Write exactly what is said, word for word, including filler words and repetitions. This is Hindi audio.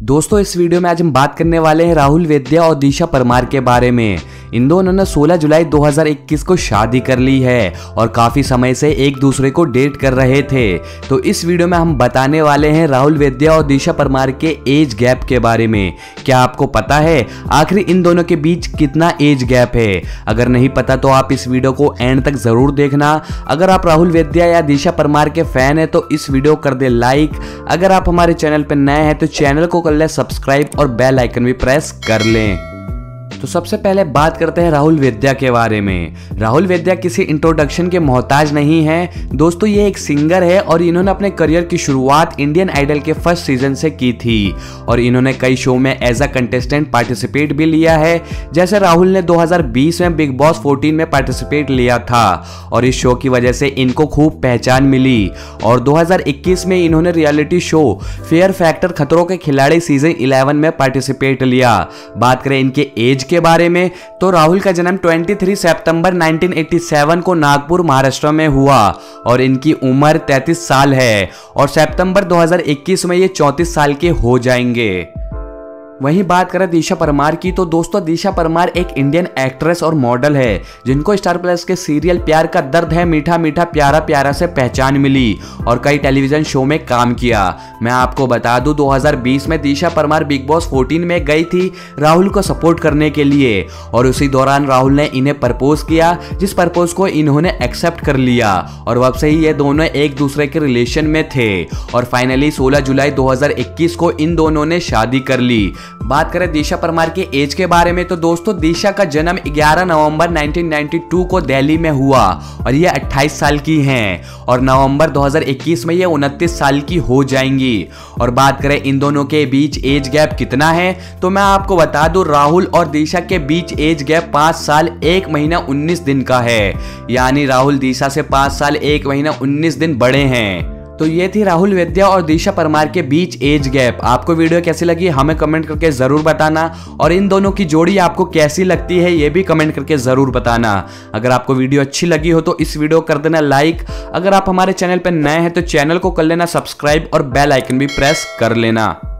दोस्तों इस वीडियो में आज हम बात करने वाले हैं राहुल वैद्या और दिशा परमार के बारे में। इन दोनों ने सोलह जुलाई दो हज़ार इक्कीस को शादी कर ली है और काफी समय से एक दूसरे को डेट कर रहे थे। तो इस वीडियो में हम बताने वाले हैं राहुल वैद्या और दिशा परमार के एज गैप के बारे में। क्या आपको पता है आखिर इन दोनों के बीच कितना एज गैप है? अगर नहीं पता तो आप इस वीडियो को एंड तक जरूर देखना। अगर आप राहुल वैद्या या दिशा परमार के फैन है तो इस वीडियो कर दे लाइक। अगर आप हमारे चैनल पर नए हैं तो चैनल को कर ले सब्सक्राइब और बेल आइकन भी प्रेस कर लें। तो सबसे पहले बात करते हैं राहुल वैद्या के बारे में। राहुल वैद्या किसी इंट्रोडक्शन के मोहताज नहीं है दोस्तों, ये एक सिंगर है और इन्होंने अपने करियर की शुरुआत इंडियन आइडल के फर्स्ट सीजन से की थी और इन्होंने कई शो में एज अ कंटेस्टेंट पार्टिसिपेट भी लिया है। जैसे राहुल ने दो हज़ार बीस में बिग बॉस चौदह में पार्टिसिपेट लिया था और इस शो की वजह से इनको खूब पहचान मिली और दो हज़ार इक्कीस में इन्होंने रियलिटी शो फेयर फैक्टर खतरों के खिलाड़ी सीजन ग्यारह में पार्टिसिपेट लिया। बात करें इनके एज के बारे में तो राहुल का जन्म तेईस सितंबर उन्नीस सौ सत्तासी को नागपुर महाराष्ट्र में हुआ और इनकी उम्र तैंतीस साल है और सितंबर दो हज़ार इक्कीस में ये चौंतीस साल के हो जाएंगे। वहीं बात करें दिशा परमार की तो दोस्तों दिशा परमार एक इंडियन एक्ट्रेस और मॉडल है जिनको स्टार प्लस के सीरियल प्यार का दर्द है मीठा मीठा प्यारा प्यारा से पहचान मिली और कई टेलीविजन शो में काम किया। मैं आपको बता दूं दो हज़ार बीस में दिशा परमार बिग बॉस चौदह में गई थी राहुल को सपोर्ट करने के लिए और उसी दौरान राहुल ने इन्हें प्रपोज किया, जिस प्रपोज को इन्होंने एक्सेप्ट कर लिया और वब से ही ये दोनों एक दूसरे के रिलेशन में थे और फाइनली सोलह जुलाई दो हज़ार इक्कीस को इन दोनों ने शादी कर ली। बात करें दिशा परमार के एज के बारे में तो दोस्तों दिशा का जन्म ग्यारह नवंबर उन्नीस सौ बानवे को दिल्ली में हुआ और ये अट्ठाईस साल की हैं और नवंबर दो हज़ार इक्कीस में ये उनतीस साल की हो जाएंगी। और बात करें इन दोनों के बीच एज गैप कितना है तो मैं आपको बता दूं राहुल और दिशा के बीच एज गैप पांच साल एक महीना उन्नीस दिन का है, यानी राहुल दिशा से पांच साल एक महीना उन्नीस दिन बड़े हैं। तो ये थी राहुल वैद्या और दिशा परमार के बीच एज गैप। आपको वीडियो कैसी लगी हमें कमेंट करके जरूर बताना और इन दोनों की जोड़ी आपको कैसी लगती है ये भी कमेंट करके जरूर बताना। अगर आपको वीडियो अच्छी लगी हो तो इस वीडियो कर देना लाइक। अगर आप हमारे चैनल पर नए हैं तो चैनल को कर लेना सब्सक्राइब और बेल आइकन भी प्रेस कर लेना।